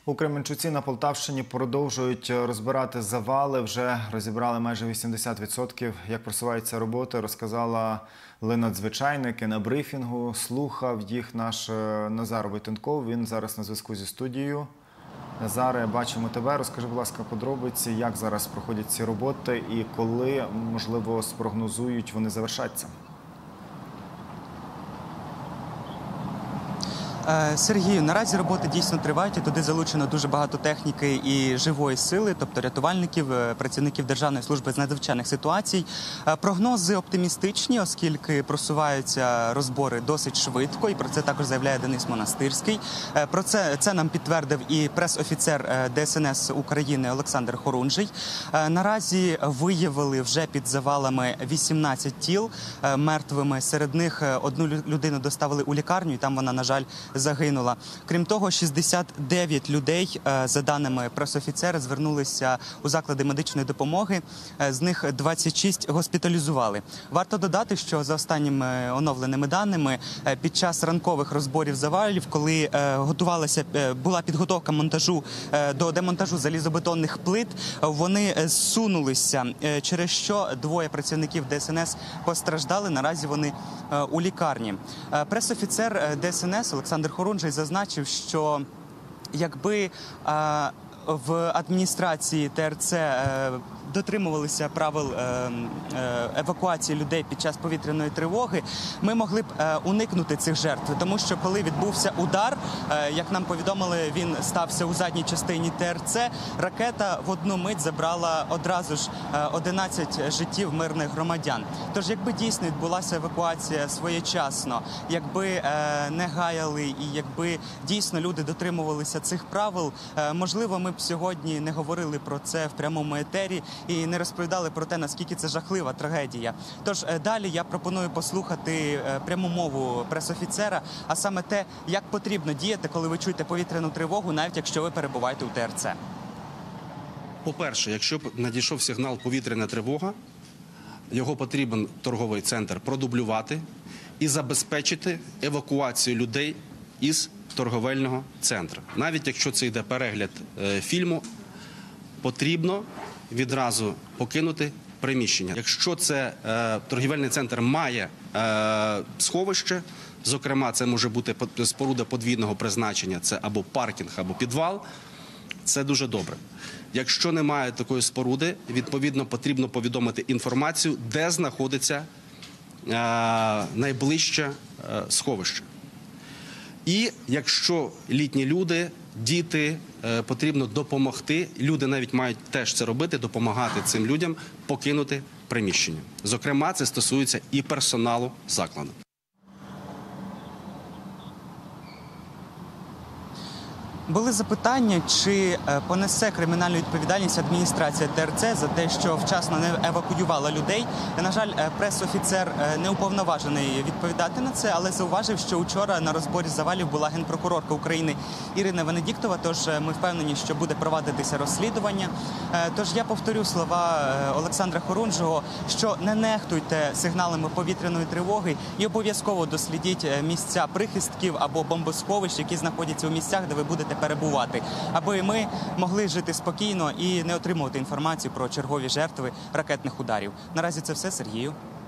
У Кременчуці на Полтавщині продовжують розбирати завали. Вже розібрали майже 80%. Як просуваються роботи, розказала надзвичайники на брифінгу. Слухав їх наш Назар Войтенков. Він зараз на зв'язку зі студією. Назаре, бачимо тебе. Розкажи, будь ласка, подробиці, як зараз проходять ці роботи і коли, можливо, спрогнозують, вони завершаться. Сергію, наразі роботи дійсно тривають, і туди залучено дуже багато техніки і живої сили, тобто рятувальників, працівників Державної служби з надзвичайних ситуацій. Прогнози оптимістичні, оскільки просуваються розбори досить швидко, і про це також заявляє Денис Монастирський. Про це нам підтвердив і прес-офіцер ДСНС України Олександр Хорунжий. Наразі виявили вже під завалами 18 тіл мертвими. Серед них одну людину доставили у лікарню, і там вона, на жаль, загинула. Крім того, 69 людей, за даними прес-офіцера, звернулися у заклади медичної допомоги. З них 26 госпіталізували. Варто додати, що за останніми оновленими даними, під час ранкових розборів завалів, коли була підготовка до демонтажу залізобетонних плит, вони зсунулися, через що двоє працівників ДСНС постраждали. Наразі вони у лікарні. Прес-офіцер ДСНС Олександр Хорунжий зазначив, що якби в адміністрації ТРЦ дотримувалися правил евакуації людей під час повітряної тривоги, ми могли б уникнути цих жертв. Тому що коли відбувся удар, як нам повідомили, він стався у задній частині ТРЦ, ракета в одну мить забрала одразу ж 11 життів мирних громадян. Тож, якби дійсно відбулася евакуація своєчасно, якби не гаяли і якби дійсно люди дотримувалися цих правил, можливо, ми б сьогодні не говорили про це в прямому етері і не розповідали про те, наскільки це жахлива трагедія. Тож далі я пропоную послухати пряму мову прес-офіцера, а саме те, як потрібно діяти, коли ви чуєте повітряну тривогу, навіть якщо ви перебуваєте у ТРЦ. По-перше, якщо б надійшов сигнал «повітряна тривога», його потрібен торговий центр продублювати і забезпечити евакуацію людей із торговельного центру. Навіть якщо це йде перегляд фільму, потрібно відразу покинути приміщення. Якщо це торгівельний центр має сховище, зокрема, це може бути споруда подвійного призначення, це або паркінг, або підвал, це дуже добре. Якщо немає такої споруди, відповідно, потрібно повідомити інформацію, де знаходиться найближче сховище. І якщо літні люди, діти, потрібно допомогти, люди навіть мають теж це робити, допомагати цим людям покинути приміщення. Зокрема, це стосується і персоналу закладу. Були запитання, чи понесе кримінальну відповідальність адміністрація ТРЦ за те, що вчасно не евакуювала людей. На жаль, прес-офіцер не уповноважений відповідати на це, але зауважив, що вчора на розборі завалів була генпрокурорка України Ірина Венедіктова, тож ми впевнені, що буде провадитися розслідування. Тож я повторю слова Олександра Хорунжого, що не нехтуйте сигналами повітряної тривоги і обов'язково дослідіть місця прихистків або бомбосховищ, які знаходяться у місцях, де ви будете перебувати, аби ми могли жити спокійно і не отримувати інформацію про чергові жертви ракетних ударів. Наразі це все, Сергію.